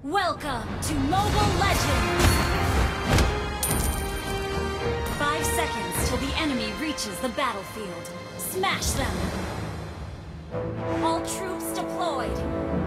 Welcome to Mobile Legends! 5 seconds till the enemy reaches the battlefield. Smash them! All troops deployed!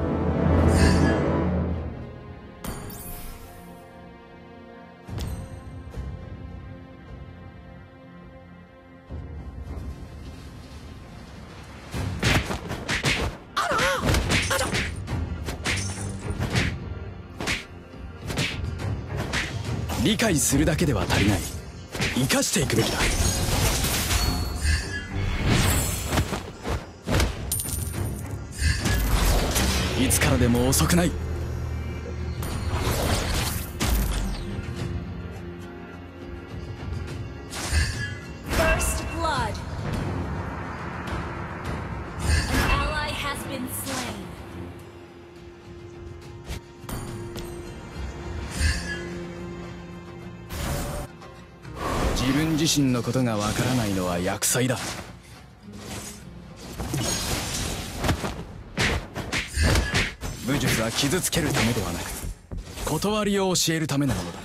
"理解するだけでは足りない。生かしていくべきだ。いつからでも遅くない。 First blood. An ally has been slain. 自分自身のことがわからないのは厄災だ。武術は傷つけるためではなく、断りを教えるためのものだ。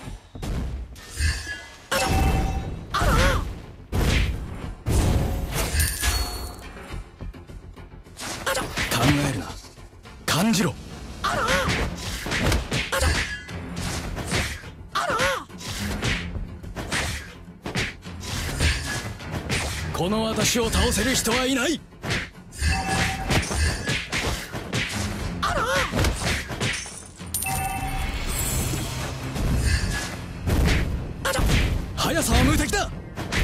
考えるな、感じろ。この私を倒せる人はいない。速さは無敵だ。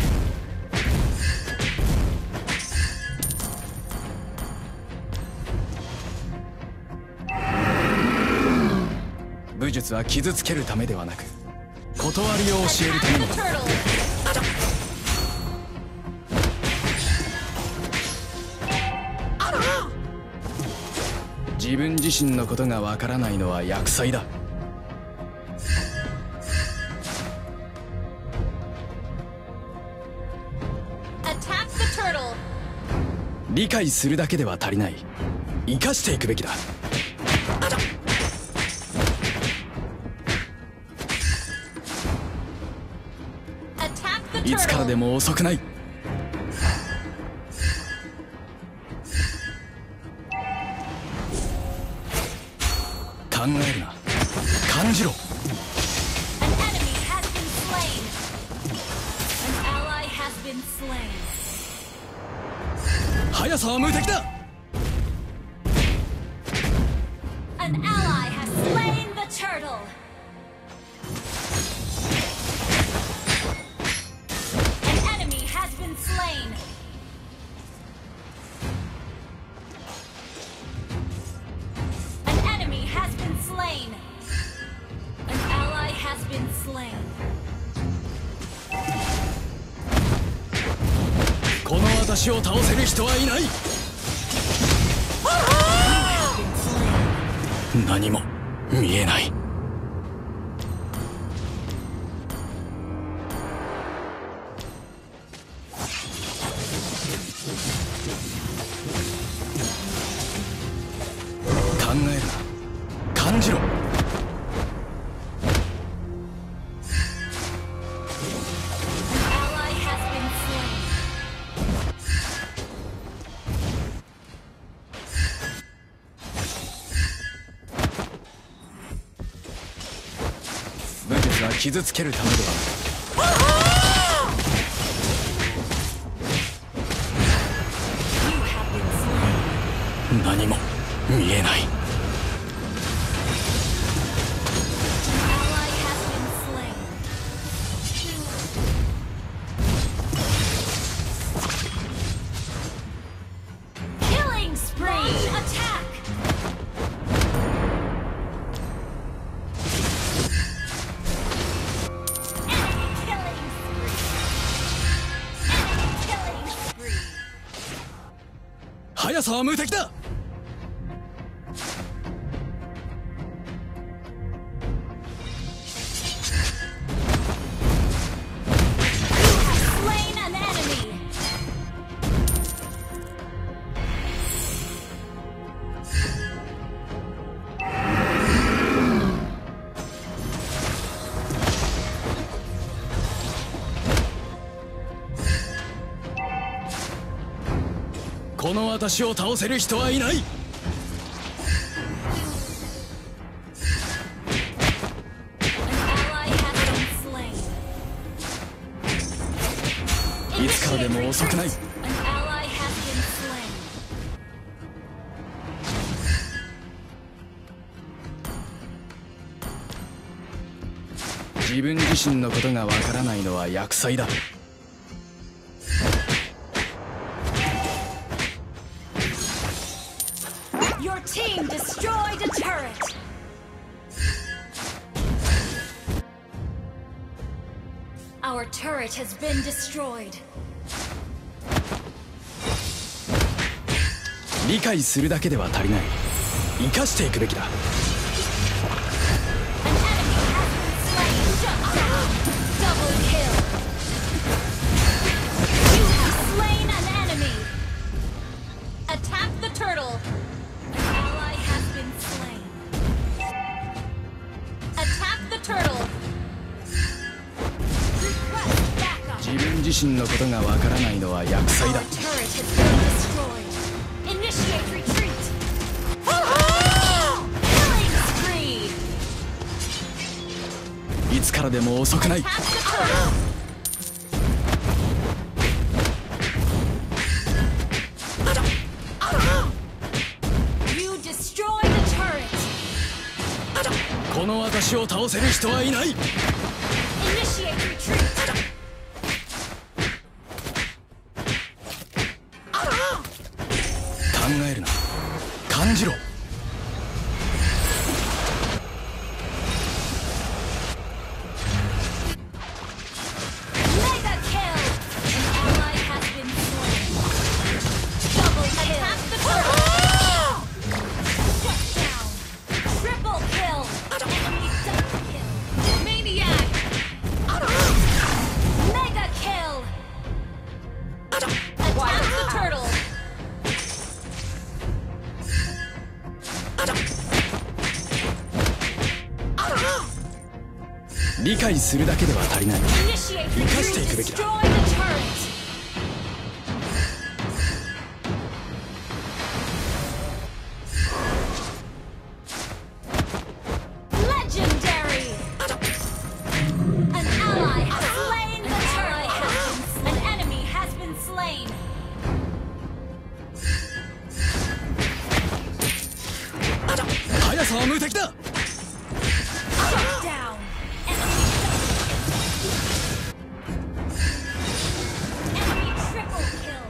武術は傷つけるためではなく、断りを教えるためのものだ。自分自身のことがわからないのは厄災だ。理解するだけでは足りない。生かしていくべきだ。いつからでも遅くない。考えるな、感じろ。速さは無敵だ。 An ally has slain the turtle. An enemy has been slain. An enemy has been slain. An ally has been slain. この私を倒せる人はいない。何も見えない。考えるな、感じろ。武術は傷つけるためではなく、何も見えない。速さは無敵だ。 この私を倒せる人はいない。いつからでも遅くない。自分自身のことがわからないのは厄災だ。 Your team destroyed a turret. Our turret has been destroyed. 理解するだけでは足りない。生かしていくべきだ。 Double kill. You have slain an enemy. Attack the turtle. An ally has been slain. Attack the turtle. Request backup. 自分自身のことがわからないのは厄災 Our だ。 turret has been destroyed. Initiate retreat. Killing spree. いつからでも遅くない。 Attack the turtle. You destroyed the turret. この私を倒せる人はいない。 Initiate retreat. 考えるな、感じろ。 Mega kill. An ally has been slain. Double kill. Attack the turtle. Shut down. Triple kill. Enemy double kill. Maniac. Mega kill. Attack the turtle. 理解するだけでは足りない。 Initiate 生かして retreat. いくべきだ。 Destroy the turret. Legendary. An ally has slain the turret. An enemy has been slain. .速さは無敵だ。 Shut down. Enemy triple kill. .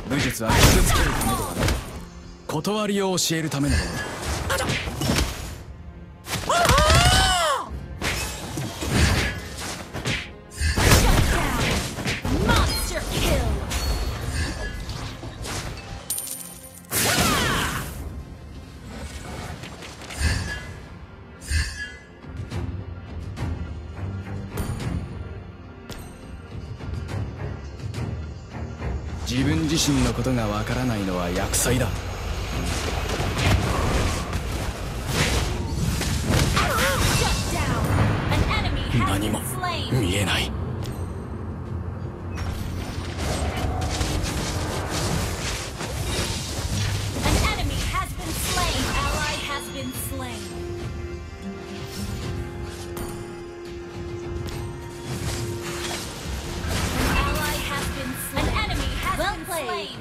武術は傷つけるためではなく、断りを教えるためのもの。 Shut down. Monster kill. .自分自身のことがわからないのは厄災だ。 Shut down. An enemy has 何 been も slain. 見えない。 An enemy has been slain. Ally has been slain. An ally has been slain. An enemy has been slain.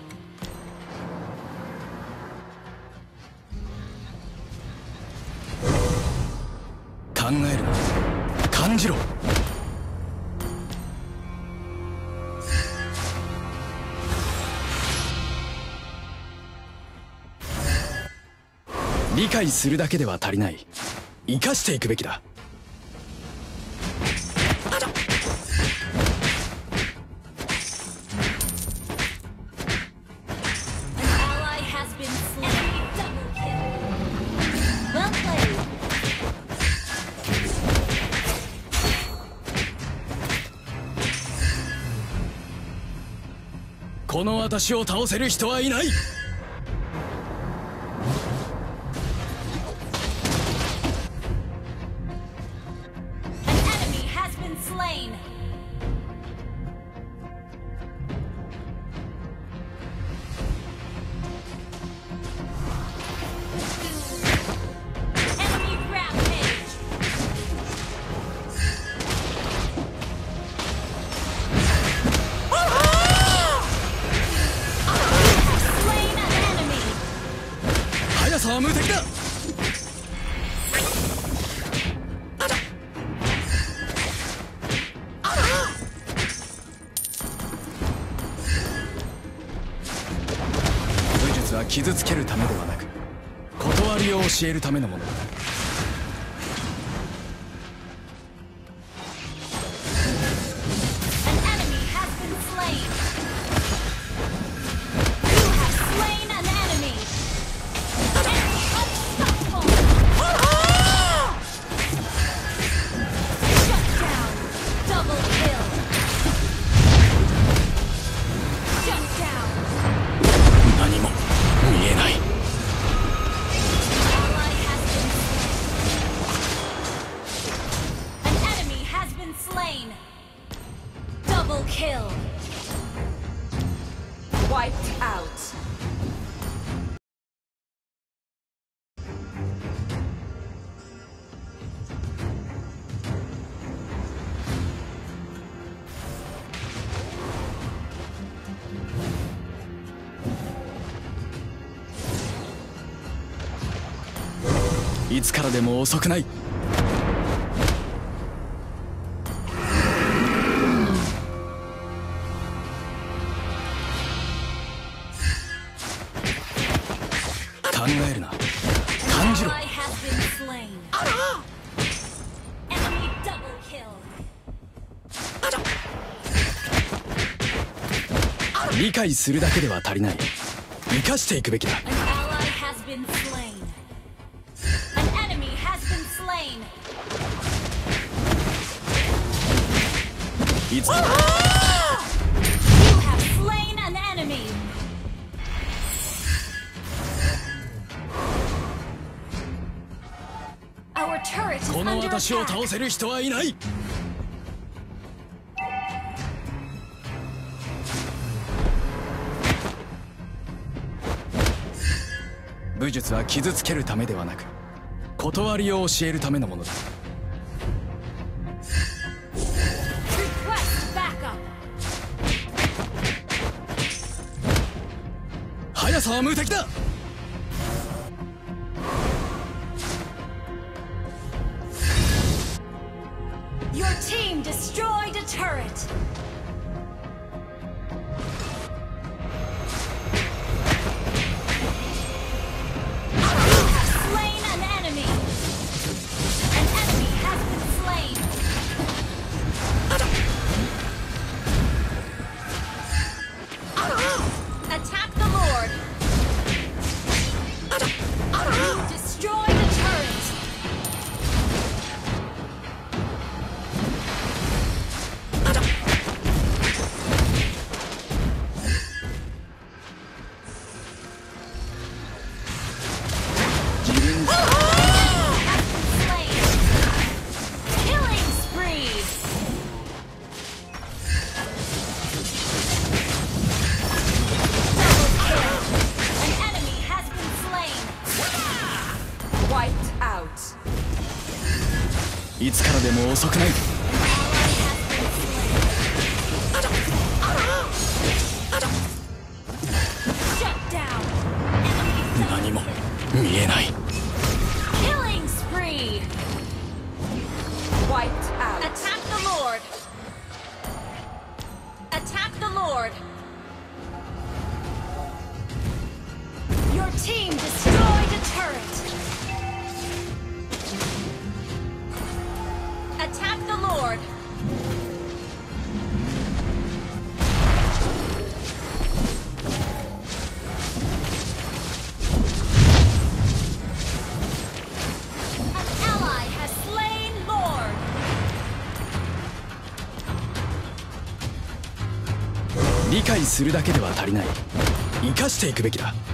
考えるな、感じろ。理解するだけでは足りない。生かしていくべきだ。 An ally has been slain. Enemy double kill. Well played. この私を倒せる人はいない。 さは無敵だ。武術は傷つけるためではなく、断りを教えるためのものだ。何も見えない。 Double kill. Wiped out. いつからでも遅くない。考えるな、感じろ。理解するだけでは足りない。生かしていくべきだ。いつこの私を倒せる人はいない。武術は傷つけるためではなく、断りを教えるためのものだ。速さは無敵だ。 Your team destroyed a turret. You have slain an enemy. An enemy has been slain. Attack the Lord. You destroyed a turret. Wiped out. いつからでも遅くない。何も見えない。 Killing spree. Wiped out. Attack the Lord. Attack the Lord. Your team destroyed a turret. Attack the Lord. An ally has slain Lord. 理解するだけでは足りない。生かしていくべきだ。